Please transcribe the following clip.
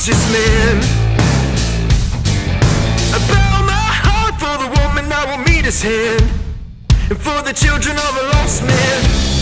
righteous man. I bow my heart for the woman I will meet his hand, and for the children of a lost man.